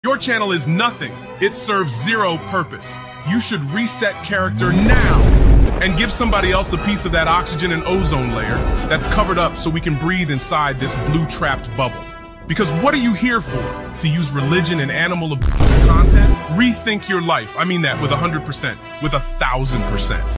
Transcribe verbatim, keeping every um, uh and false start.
Your channel is nothing. It serves zero purpose. You should reset character now and give somebody else a piece of that oxygen and ozone layer that's covered up so we can breathe inside this blue trapped bubble. Because what are you here for? To use religion and animal abuse content? Rethink your life. I mean that with a hundred percent, with a thousand percent.